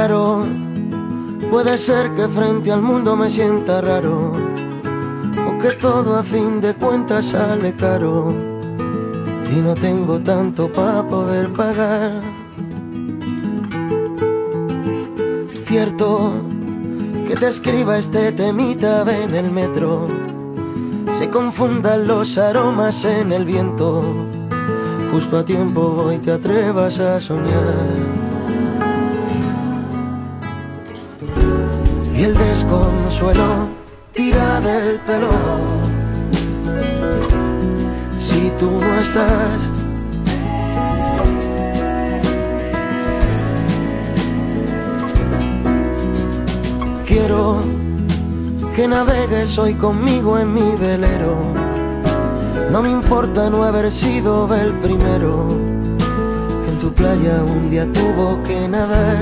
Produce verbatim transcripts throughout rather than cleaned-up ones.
Claro, puede ser que frente al mundo me sienta raro, o que todo a fin de cuentas sale caro y no tengo tanto para poder pagar. Cierto que te escriba este temita en el metro, se confundan los aromas en el viento, justo a tiempo hoy te atrevas a soñar. Y el desconsuelo tira del pelo si tú no estás. Quiero que navegues hoy conmigo en mi velero. No me importa no haber sido el primero que en tu playa un día tuvo que nadar.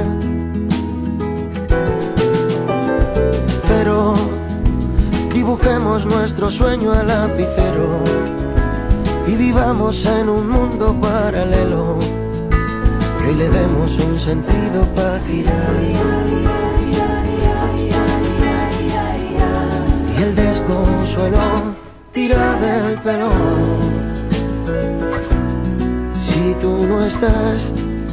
Pero dibujemos nuestro sueño a lapicero y vivamos en un mundo paralelo, que hoy le demos un sentido para girar. Y el desconsuelo tira del pelo si tú no estás.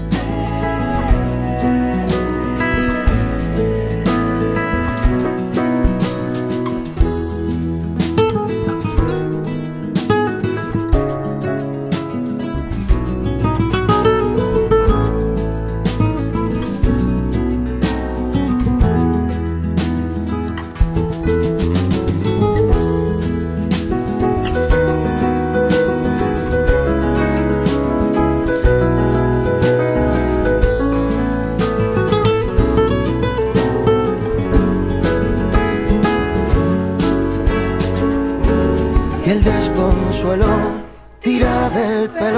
Y el desconsuelo tira del pelo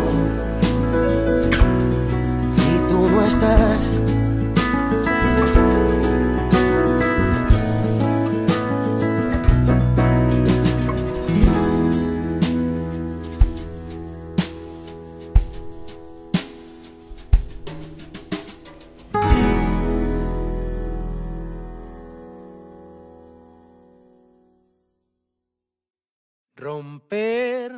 si tú no estás. Romper